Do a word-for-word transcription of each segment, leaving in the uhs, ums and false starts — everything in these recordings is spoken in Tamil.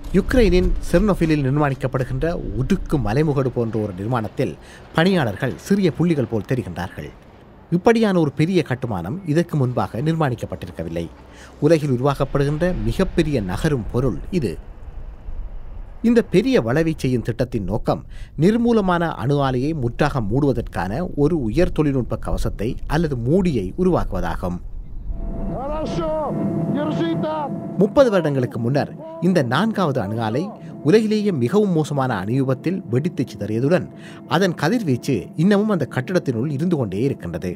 யுக்ரைனின் செர்னோஃபிலில் நிர்மாணிக்கப்படுகின்ற உடுக்கு மலைமுகடு போன்ற ஒரு நிர்மாணத்தில் பணியாளர்கள் சிறிய புள்ளிகள் போல் தெரிகின்றார்கள். இப்படியான ஒரு பெரிய கட்டுமானம் இதற்கு முன்பாக நிர்மாணிக்கப்பட்டிருக்கவில்லை. உலகில் உருவாக்கப்படுகின்ற மிகப்பெரிய நகரும் பொருள் இது. இந்த பெரிய வளைவை செய்யும் திட்டத்தின் நோக்கம் நிர்மூலமான அணு ஆலையை முற்றாக மூடுவதற்கான ஒரு உயர் தொழில்நுட்ப கவசத்தை அல்லது மூடியை உருவாக்குவதாகும். முப்பது வருடங்களுக்கு முன்னர் இந்த நான்காவது அணு ஆலை உலகிலேயே மிகவும் மோசமான அணுவிபத்தில் வெடித்து சிதறியதுடன் அதன் கதிர்வீச்சு இன்னமும் அந்த கட்டிடத்தினுள் இருந்து கொண்டே இருக்கின்றது.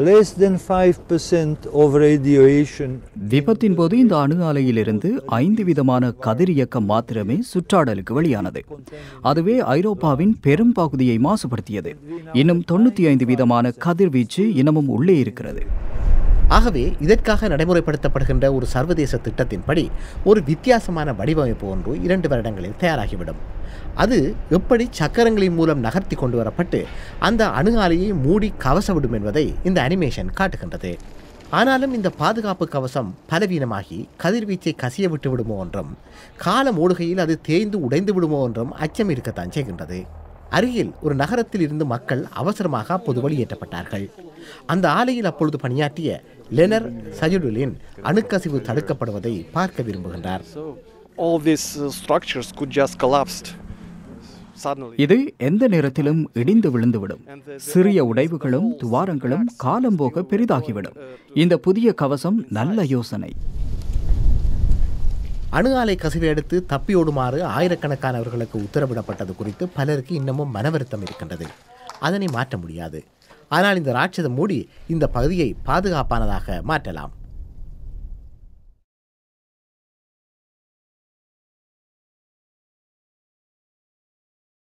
விபத்தின் போது இந்த அணு ஆலையிலிருந்து ஐந்து விதமான கதிரியக்கம் மாத்திரமே சுற்றாடலுக்கு வெளியானது. அதுவே ஐரோப்பாவின் பெரும் பகுதியை மாசுபடுத்தியது. இன்னும் தொண்ணூற்றி ஐந்து விதமான கதிர்வீச்சு இன்னமும் உள்ளே இருக்கிறது. ஆகவே இதற்காக நடைமுறைப்படுத்தப்படுகின்ற ஒரு சர்வதேச திட்டத்தின்படி ஒரு வித்தியாசமான வடிவமைப்பு ஒன்று இரண்டு வருடங்களில் தயாராகிவிடும். அது எப்படி சக்கரங்களின் மூலம் நகர்த்தி கொண்டு வரப்பட்டு அந்த அணு ஆலையை மூடி கவசவிடும் என்பதை இந்த அனிமேஷன் காட்டுகின்றது. ஆனாலும் இந்த பாதுகாப்பு கவசம் பலவீனமாகி கதிர்வீச்சை கசிய விட்டு விடுமோ என்றும் காலம் ஓடுகையில் அது தேய்ந்து உடைந்து விடுமோ என்றும் அச்சம் இருக்கத்தான் செய்கின்றது. அருகில் ஒரு நகரத்தில் இருந்து மக்கள் அவசரமாக அப்போது வெளியேற்றப்பட்டார்கள். அந்த ஆலையில் அப்பொழுது பணியாற்றிய லெனர் சஜுடுலின் அணுக்கசிவு தடுக்கப்படுவதை பார்க்க விரும்புகின்றார். இது எந்த நேரத்திலும் இடிந்து விழுந்துவிடும். சிறிய உடைவுகளும் துவாரங்களும் காலம் போக பெரிதாகிவிடும். இந்த புதிய கவசம் நல்ல யோசனை. அணு ஆலை கசிவை அடுத்து தப்பியோடுமாறு ஆயிரக்கணக்கானவர்களுக்கு உத்தரவிடப்பட்டது குறித்து பலருக்கு இன்னமும் மனவருத்தம் இருக்கின்றது. அதனை மாற்ற முடியாது. ஆனால் இந்த ராட்சத மூடி இந்த பகுதியை பாதுகாப்பானதாக மாற்றலாம்.